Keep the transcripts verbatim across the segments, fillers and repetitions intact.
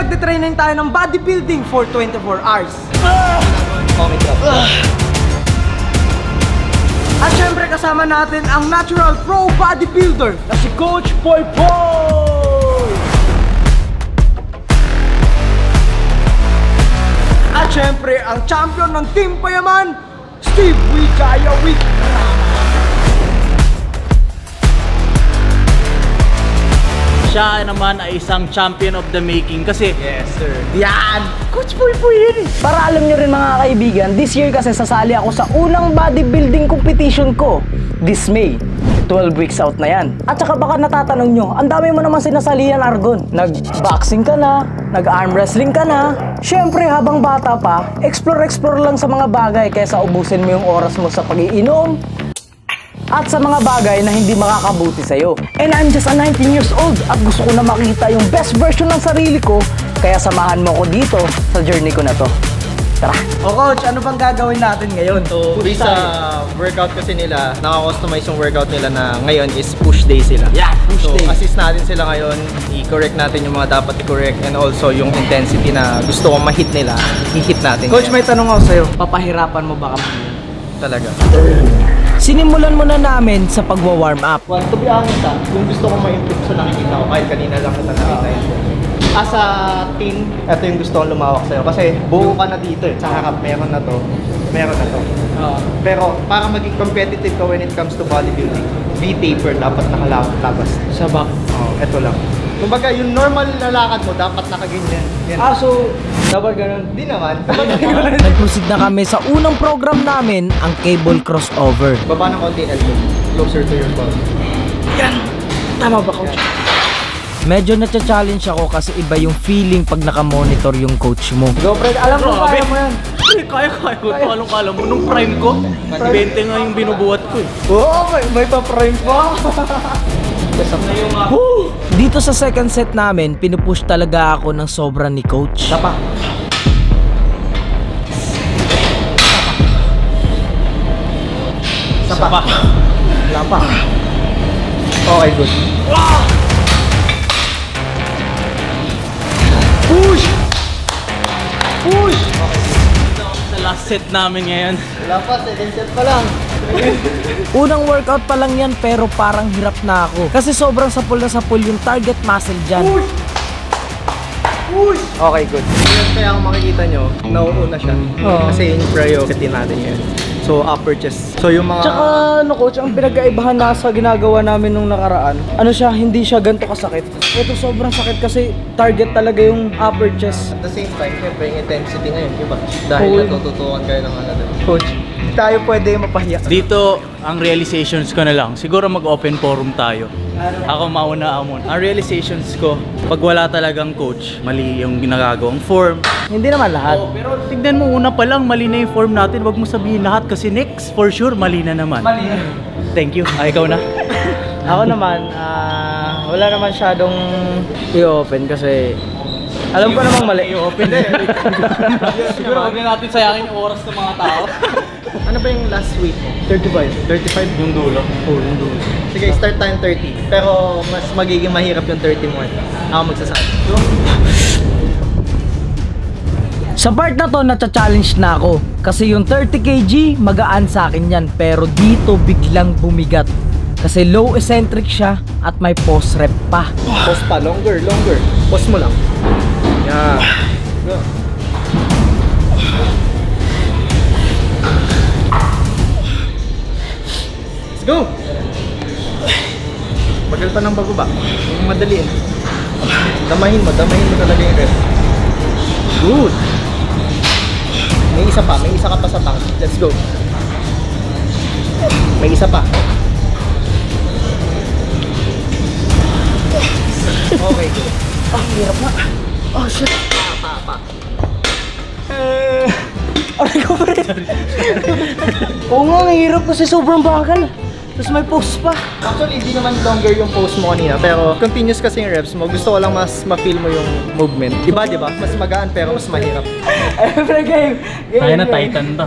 magte-training tayo ng bodybuilding for twenty-four hours. Ah! Ah! At syempre kasama natin ang natural pro bodybuilder na si Coach Poy Poy! At syempre ang champion ng Team Payaman, Steve Wigayawik! Siya naman ay isang champion of the making kasi yes sir. Yan! Coach Poy Poy yun eh! Para alam nyo rin mga kaibigan, this year kasi sasali ako sa unang bodybuilding competition ko. This May. twelve weeks out na yan. At saka baka natatanong nyo, ang dami mo naman sinasalihan, Argon. Nag-boxing ka na, nag-arm wrestling ka na. Siyempre habang bata pa, explore-explore lang sa mga bagay kaysa ubusin mo yung oras mo sa pag-iinom at sa mga bagay na hindi makakabuti sa'yo. And I'm just a nineteen years old at gusto ko na makita yung best version ng sarili ko, kaya samahan mo ko dito sa journey ko na to. Tara! O Coach, ano bang gagawin natin ngayon? So, based sa workout kasi nila, naka-customize yung workout nila na ngayon is push day sila. Yeah, push so, day. assist natin sila ngayon, i-correct natin yung mga dapat i-correct and also yung intensity na gusto kong ma-hit nila, i-hit natin. Coach, ngayon. may tanong ako sa'yo. Papahirapan mo ba kami? Talaga. Sinimulan mo na namin sa pagwa-warm up. Well, to be honest ah, yung gusto kong ma-improve sa nakikita ko, kahit kanina lang kita nakita yun. As a team, ito yung gusto kong lumawak sa'yo. Kasi buo ka na dito eh. Sa harap, meron na to, meron na to. Uh, pero para maging competitive ka when it comes to bodybuilding, V-taper dapat nakalabas. Sa back? Oo, ito lang. Kumbaga, yung normal na lakad mo, dapat nakaganyan. Yan. Ah, so, dapat ganun? Di naman. Nag-proceed na kami sa unang program namin, ang cable crossover. Baba ng konti, elbow. Closer to your body. Yan! Tama ba, Coach? Medyo na-challenge ako kasi iba yung feeling pag naka-monitor yung coach mo. Go, Fred. Alam mo, kaya mo yan. Ay, kaya kaya ko. Kalong-kala mo. Nung prime ko, twenty nga yung binubuhat ko eh. Oo, may, may pa-prime pa. Woo! Dito sa second set namin, pinupush talaga ako ng sobra ni coach. Tapa. Sapa. Lapa. Okay, good. Push! Push! Sa last set namin ngayon. Wala pa, second set pa lang. Unang workout pa lang yan pero parang hirap na ako. Kasi sobrang sapul na sapul yung target muscle dyan. Push! Push! Okay, good. Kaya kung makikita nyo, nauuna siya. Oo. Kasi yung priority natin yun. So, upper chest. So, yung mga... Tsaka ano Coach, ang pinagkaibahan na sa ginagawa namin nung nakaraan, ano siya, hindi siya ganito kasakit. Ito sobrang sakit kasi target talaga yung upper chest. At the same time, syempre yung intensity ngayon, iba. Dahil Cool. natututukan kayo ng ano. Coach, hindi tayo pwede mapahiya. Dito, ang realizations ko na lang. Siguro mag-open forum tayo. Ako mauna amon. Ang realizations ko, pag wala talagang coach, mali yung ginagagawang form. Hindi naman lahat. Oh, pero tignan mo, una pa lang, mali na yung form natin. Wag mo sabihin lahat kasi next, for sure, mali na naman. Mali. Thank you. Ah, ikaw na. Ako naman, ah, wala naman syadong i-open kasi alam ko namang mali. I-open na siguro huwag na natin sayangin yung oras ng mga tao. Ano ba yung last weight mo? thirty-five. thirty-five? Yung dulo. Oh, yung dulo. Sige, start tayong thirty. Pero mas magiging mahirap yung thirty mo eh. Ako magsasabi. Sa part na to, nata-challenge na ako. Kasi yung thirty kilograms, magaan sa akin yan. Pero dito biglang bumigat. Kasi low eccentric siya at may post rep pa. Pause pa, longer, longer. Pause mo lang. Yeah. Go. Let's go! Bagal pa ng bababa. Yung madali eh. Damahin mo, damahin mo talaga yung rep. Good! May isa pa, may isa ka pa sa tank. Let's go. May isa pa. Okay, good. Ah, hirap na. Oh, shit. Pa, pa, pa. Eh, aray ko pa rin. Oo nga, ang hirap kasi sobrang bakal. Tapos may post pa. Actually, hindi naman longer yung pose mo kanina, pero continuous kasi yung reps mo. Gusto ko lang mas ma-feel mo yung movement. Iba, di ba? Mas magaan pero mas mahirap. Every game. game Kaya na game. Titan to.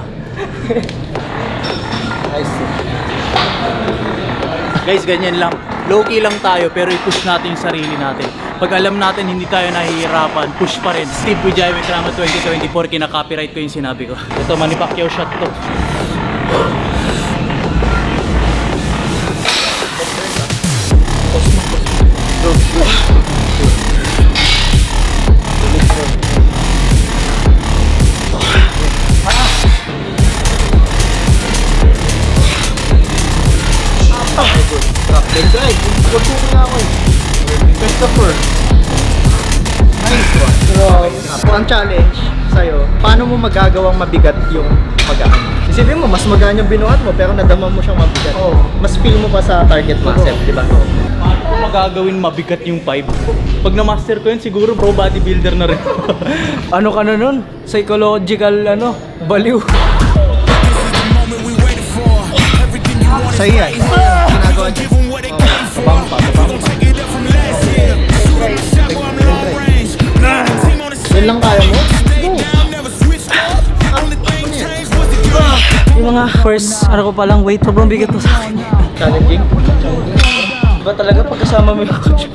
Nice. Guys, ganyan lang. Low-key lang tayo pero i-push natin yung sarili natin. Pag alam natin hindi tayo nahihirapan, push pa rin. Steve Vijay, Wikrama twenty twenty-four, kina-copyright ko yung sinabi ko. Ito, Manny Pacquiao shot to. Leg drive. Huwag ko nga ako eh. Christopher. Nice one. So, ang challenge sa'yo, paano mo magagawang mabigat yung magaan? Isipin mo, mas magaan yung binuhat mo, pero nadama mo siyang mabigat. Oh. Mas feel mo pa sa target muscle, di ba? Paano ko magagawin mabigat yung five? Pag na-master ko yun, siguro pro bodybuilder na rin. Ano ka na nun? Psychological, ano, baliw. Sa'yo yan. Ginagawa niya. Tabang pa, tabang pa. Yan lang kaya mo? Yung mga first, ano ko palang weight, sobrang bigat to sa akin. Challenging? Diba talaga pagkasama mo yung coach?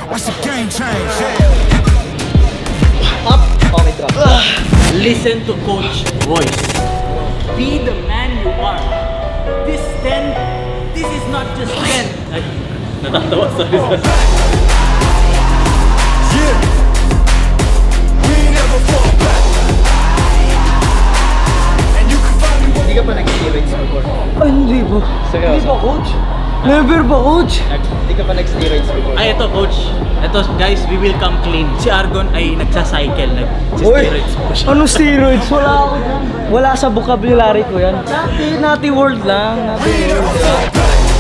Up. Okay, drop. Listen to coach voice. Be the man you are. This ten, this is not just ten. Ay, natatawa sa isa. Hindi ka pa nag-steroids before? Ay, hindi po. Seryoso? Hindi pa, coach? Never pa, coach? Hindi ka pa nag-steroids before? Ay, ito coach. Ito guys, we will come clean. Si Argon ay nagsa-cycle, nag-steroids po siya. Anong steroids? Wala ako dyan. Wala sa vocabulary ko yan. Nati, nati world lang. Nati world.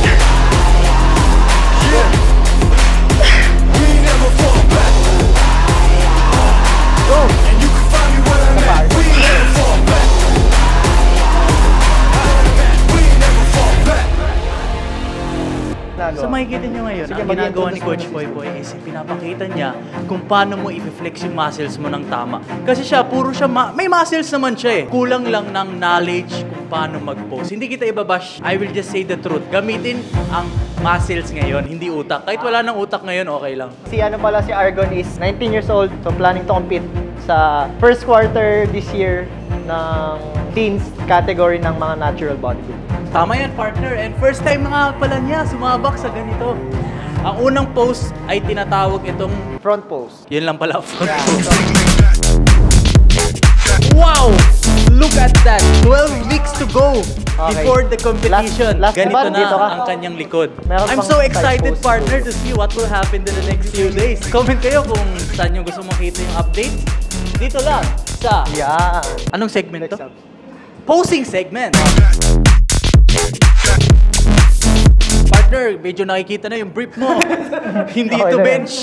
So makikita nyo ngayon, ang ginagawa ni Coach Poy Poy is pinapakita niya kung paano mo i-flex yung muscles mo ng tama. Kasi siya, puro siya, ma may muscles naman siya eh. Kulang lang ng knowledge kung paano mag-pose. Hindi kita ibabash, I will just say the truth. Gamitin ang muscles ngayon, hindi utak. Kahit wala ng utak ngayon, okay lang. Si ano pala si Argon is nineteen years old, so planning to compete sa first quarter this year ng teens category ng mga natural bodybuilding. Tama yan, partner. And first time na nga pala niya sumabak sa ganito. Ang unang pose ay tinatawag itong... Front pose. Yun lang pala, front pose. Wow! Look at that! twelve weeks to go Okay. before the competition. Last- last Ganito diba? na Dito ka? ang kanyang likod. Meron I'm pang so side excited, pose. partner, to see what will happen in the next few days. Comment kayo kung saan nyo gusto makita yung update. Dito lang sa... Yeah. Anong segment to? Next up. Posing segment. Partner, medyo nakikita na yung brief mo. Hindi Okay to na bench.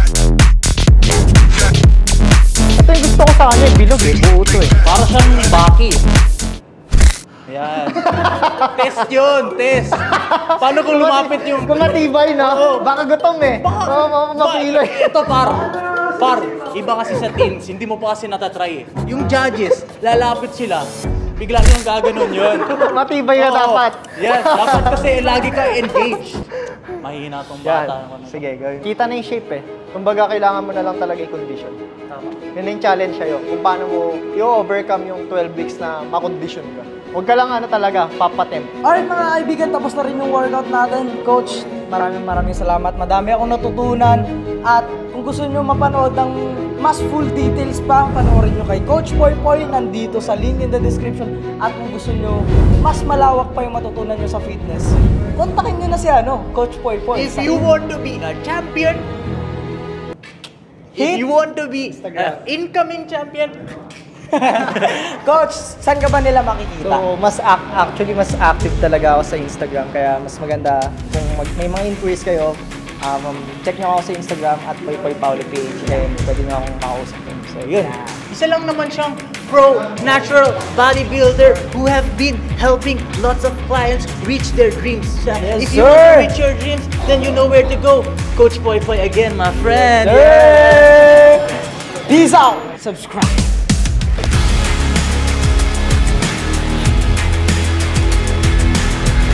Ito yung gusto ko sa kanya, bilog eh. Buo to eh. Para siyang baki. Ayan. Test yun, test. Paano kung lumapit yung... Kung matibay na, Oo. baka gutom eh. Baka- Oo, ma- mapilay. Ba- Ito par. Par, iba kasi sa teams, hindi mo pa kasi natatry eh. Yung judges, lalapit sila. Bigla yung gaganon yun. Matibay ka Oo. dapat. Yes, dapat kasi lagi ka engaged. Mahina tong Yan. bata. Ano. Sige, gawin. Kita na yung shape eh. Kumbaga, kailangan mo na lang talaga i-condition. Tama. Yun na yung challenge sa'yo. Kung paano mo i-overcome yung twelve weeks na makondisyon ka. Huwag ka lang ano talaga, papatempt. Alright mga kaibigan, tapos na rin yung workout natin. Coach, maraming maraming salamat. Madami akong natutunan. At kung gusto nyo mapanood ng mas full details pa, panoorin nyo kay Coach Poy Poy. Nandito sa link in the description. At kung gusto nyo mas malawak pa yung matutunan nyo sa fitness, kontakin nyo na si ano, Coach Poy Poy. If you want to be a champion, if Hit. you want to be Instagram. an incoming champion, Coach, saan ka ba nila makikita? So, mas ac- actually, mas active talaga ako sa Instagram. Kaya mas maganda kung mag- may mga inquiries kayo, um, check nyo ako sa Instagram at Poy Poy Pauli page. And pwede nyo akong makausap. So, yun. isa lang naman siyang pro natural bodybuilder who have been helping lots of clients reach their dreams. Yes, if you sir. want to reach your dreams, then you know where to go. Coach Poy Poy again, my friend. Hey! Peace out! Subscribe!